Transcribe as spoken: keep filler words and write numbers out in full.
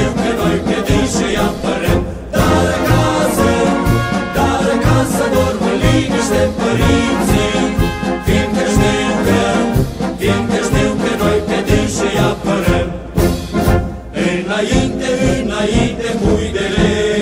știu că noi pe dânsi îi apărăm. Dar acasă, dar acasă dorm în liniște părinții, fiindcă știu că, fiindcă știu că noi pe dânsi îi apărăm. Înainte, înainte, muidele,